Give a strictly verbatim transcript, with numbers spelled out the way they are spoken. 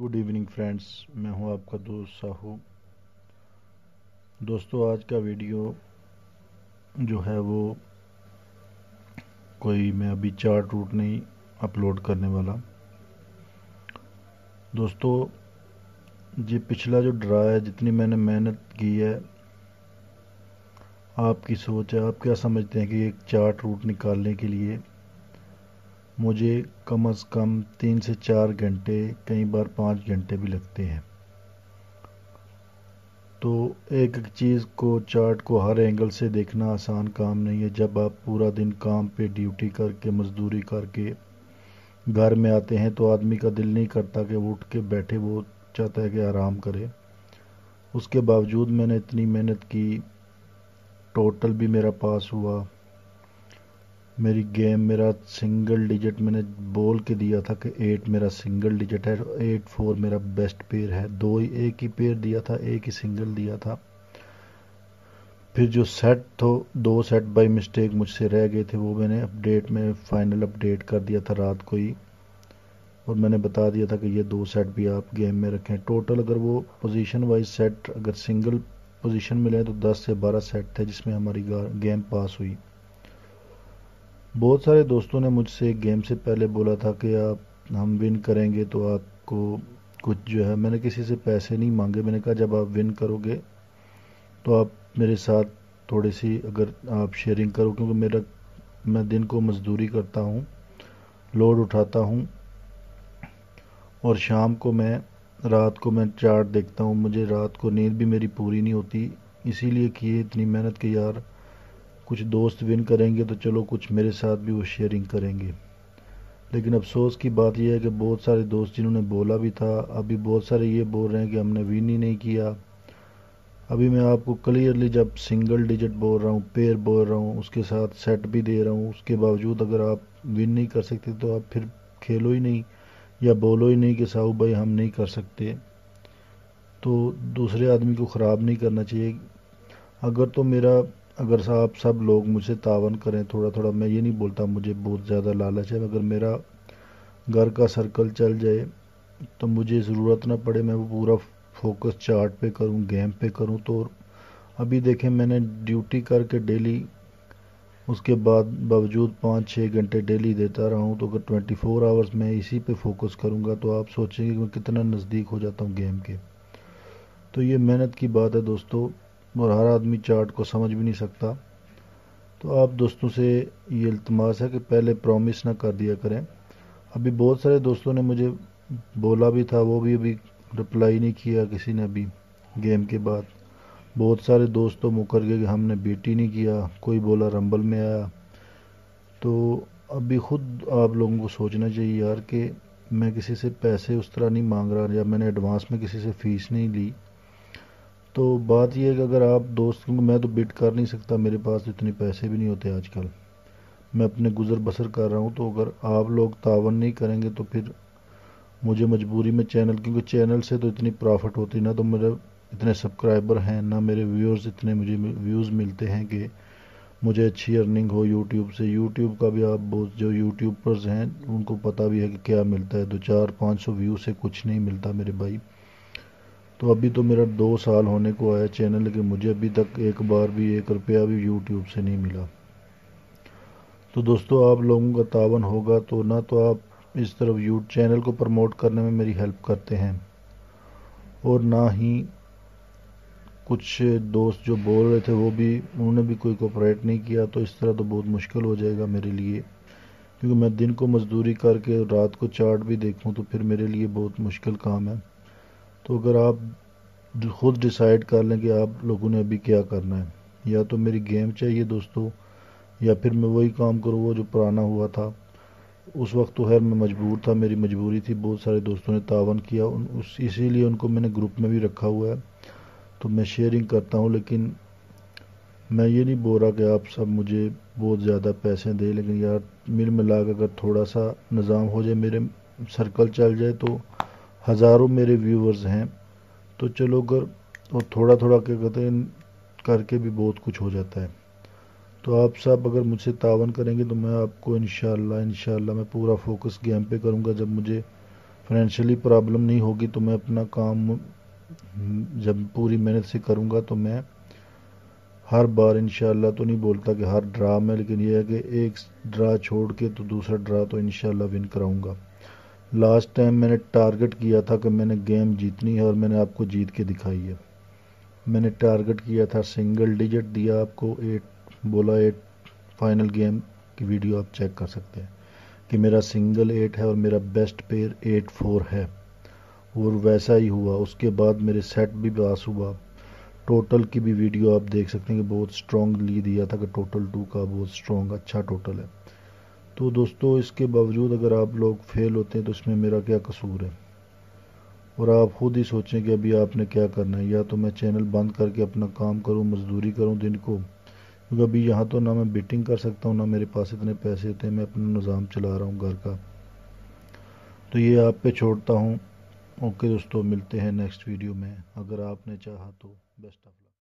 Good evening friends, मैं हूं आपका दोस्त साहू। दोस्तों, आज का वीडियो जो है वो कोई मैं अभी चार्ट रूट नहीं अपलोड करने वाला। दोस्तों, ये पिछला जो ड्रा है, जितनी मैंने मेहनत की है, आपकी सोच है, आप क्या समझते हैं कि एक चार्ट रूट निकालने के लिए मुझे कम अज़ कम तीन से चार घंटे, कई बार पाँच घंटे भी लगते हैं। तो एक एक चीज़ को, चार्ट को हर एंगल से देखना आसान काम नहीं है। जब आप पूरा दिन काम पे ड्यूटी करके, मजदूरी करके घर में आते हैं तो आदमी का दिल नहीं करता कि वो उठ के बैठे, वो चाहता है कि आराम करे। उसके बावजूद मैंने इतनी मेहनत की, टोटल भी मेरा पास हुआ। मेरी गेम, मेरा सिंगल डिजिट मैंने बोल के दिया था कि एट मेरा सिंगल डिजिट है, एट फोर मेरा बेस्ट पेयर है। दो ही, एक ही पेयर दिया था, एक ही सिंगल दिया था। फिर जो सेट तो दो सेट बाय मिस्टेक मुझसे रह गए थे, वो मैंने अपडेट में फाइनल अपडेट कर दिया था रात को ही, और मैंने बता दिया था कि ये दो सेट भी आप गेम में रखें। टोटल अगर वो पोजीशन वाइज सेट अगर सिंगल पोजीशन मिले तो दस से बारह सेट थे जिसमें हमारी गेम पास हुई। बहुत सारे दोस्तों ने मुझसे गेम से पहले बोला था कि आप हम विन करेंगे तो आपको कुछ जो है, मैंने किसी से पैसे नहीं मांगे। मैंने कहा जब आप विन करोगे तो आप मेरे साथ थोड़ी सी अगर आप शेयरिंग करो, क्योंकि मेरा मैं दिन को मजदूरी करता हूँ, लोड उठाता हूँ, और शाम को मैं रात को मैं चार्ट देखता हूँ। मुझे रात को नींद भी मेरी पूरी नहीं होती, इसीलिए किए इतनी मेहनत की यार कुछ दोस्त विन करेंगे तो चलो कुछ मेरे साथ भी वो शेयरिंग करेंगे। लेकिन अफसोस की बात यह है कि बहुत सारे दोस्त जिन्होंने बोला भी था, अभी बहुत सारे ये बोल रहे हैं कि हमने विन ही नहीं किया। अभी मैं आपको क्लियरली जब सिंगल डिजिट बोल रहा हूँ, पेयर बोल रहा हूँ, उसके साथ सेट भी दे रहा हूँ, उसके बावजूद अगर आप विन नहीं कर सकते तो आप फिर खेलो ही नहीं या बोलो ही नहीं कि साहू भाई हम नहीं कर सकते। तो दूसरे आदमी को ख़राब नहीं करना चाहिए। अगर तो मेरा अगर आप सब लोग मुझसे तावन करें थोड़ा थोड़ा, मैं ये नहीं बोलता मुझे बहुत ज़्यादा लालच है, अगर मेरा घर का सर्कल चल जाए तो मुझे ज़रूरत ना पड़े, मैं वो पूरा फोकस चार्ट पे करूं, गेम पे करूं। तो अभी देखें, मैंने ड्यूटी करके डेली, उसके बाद बावजूद पाँच छः घंटे डेली देता रहा हूँ, तो अगर ट्वेंटी फोर आवर्स मैं इसी पे फोकस करूँगा तो आप सोचेंगे कि मैं कितना नज़दीक हो जाता हूँ गेम के। तो ये मेहनत की बात है दोस्तों, और हर आदमी चार्ट को समझ भी नहीं सकता। तो आप दोस्तों से ये इल्तमास है कि पहले प्रॉमिस ना कर दिया करें। अभी बहुत सारे दोस्तों ने मुझे बोला भी था, वो भी अभी रिप्लाई नहीं किया किसी ने अभी गेम के बाद। बहुत सारे दोस्त तो मुकर गए कि हमने बीट ही नहीं किया, कोई बोला रंबल में आया। तो अभी खुद आप लोगों को सोचना चाहिए यार कि मैं किसी से पैसे उस तरह नहीं मांग रहा, या मैंने एडवांस में किसी से फीस नहीं ली। तो बात यह है कि अगर आप दोस्त, मैं तो बिट कर नहीं सकता, मेरे पास इतने पैसे भी नहीं होते आजकल, मैं अपने गुजर बसर कर रहा हूँ। तो अगर आप लोग तावन नहीं करेंगे तो फिर मुझे मजबूरी में चैनल, क्योंकि चैनल से तो इतनी प्रॉफिट होती ना, तो मेरे इतने सब्सक्राइबर हैं ना, मेरे व्यूअर्स इतने मुझे व्यूज़ मिलते हैं कि मुझे अच्छी अर्निंग हो यूट्यूब से। यूट्यूब का भी आप बहुत, जो यूट्यूबर्स हैं उनको पता भी है कि क्या मिलता है, दो चार पाँच सौ व्यू से कुछ नहीं मिलता मेरे भाई। तो अभी तो मेरा दो साल होने को आया चैनल, लेकिन मुझे अभी तक एक बार भी एक रुपया भी यूट्यूब से नहीं मिला। तो दोस्तों, आप लोगों का तावन होगा तो ना तो आप इस तरफ यूट्यूब चैनल को प्रमोट करने में मेरी हेल्प करते हैं, और ना ही कुछ दोस्त जो बोल रहे थे वो भी, उन्होंने भी कोई कोऑपरेट नहीं किया। तो इस तरह तो बहुत मुश्किल हो जाएगा मेरे लिए, क्योंकि मैं दिन को मजदूरी करके रात को चार्ट भी देखूं तो फिर मेरे लिए बहुत मुश्किल काम है। तो अगर आप खुद डिसाइड कर लें कि आप लोगों ने अभी क्या करना है, या तो मेरी गेम चाहिए दोस्तों, या फिर मैं वही काम करूँ वो जो पुराना हुआ था। उस वक्त तो खैर मैं मजबूर था, मेरी मजबूरी थी, बहुत सारे दोस्तों ने तावन किया, उन उस इसीलिए उनको मैंने ग्रुप में भी रखा हुआ है, तो मैं शेयरिंग करता हूँ। लेकिन मैं ये नहीं बोल रहा कि आप सब मुझे बहुत ज़्यादा पैसे दें, लेकिन यार मिल मिला कर अगर थोड़ा सा निज़ाम हो जाए, मेरे सर्कल चल जाए, तो हज़ारों मेरे व्यूवर्स हैं। तो चलो अगर, और थोड़ा थोड़ा क्या कहते हैं करके भी बहुत कुछ हो जाता है। तो आप सब अगर मुझसे तावन करेंगे तो मैं आपको इंशाल्लाह इंशाल्लाह मैं पूरा फोकस गेम पे करूँगा। जब मुझे فائنینشلی پرابلم نہیں ہوگی تو میں اپنا کام جب پوری محنت سے کروں گا تو میں ہر بار انشاءاللہ تو نہیں بولتا کہ ہر ڈرا میں، لیکن یہ ہے کہ ایک ڈرا چھوڑ کے تو دوسرا ڈرا تو انشاءاللہ ون کراؤں گا۔ لاسٹ ٹائم میں نے ٹارگٹ کیا تھا کہ میں نے گیم جیتنی ہے اور میں نے آپ کو جیت کے دکھائی ہے۔ میں نے ٹارگٹ کیا تھا، سنگل ڈیجٹ دیا آپ کو، ایٹ بولا، ایٹ فائنل گیم کی ویڈیو آپ چیک کر سکتے ہیں کہ میرا سنگل ایٹ ہے اور میرا بیسٹ پیئر ایٹ فور ہے، اور ویسا ہی ہوا۔ اس کے بعد میرے سیٹ بھی پاس ہوا۔ ٹوٹل کی بھی ویڈیو آپ دیکھ سکتے ہیں کہ بہت سٹرونگلی دیا تھا کہ ٹوٹل ٹو کا بہت سٹرونگ اچھا ٹوٹل ہے۔ تو دوستو اس کے باوجود اگر آپ لوگ فیل ہوتے ہیں تو اس میں میرا کیا قصور ہے؟ اور آپ خود ہی سوچیں کہ ابھی آپ نے کیا کرنا ہے، یا تو میں چینل بند کر کے اپنا کام کروں، مزدوری کروں دن کو، کیونکہ ابھی یہاں تو نہ میں بیٹنگ کر سکتا ہوں، نہ میرے پاس اتنے پیسے ہوتے ہیں، میں اپنا نظام چلا رہا ہوں گھر کا، تو یہ آپ پہ چھوڑتا ہوں۔ اوکے دوستو، ملتے ہیں نیکسٹ ویڈیو میں، اگر آپ نے چاہا تو۔ Best of look.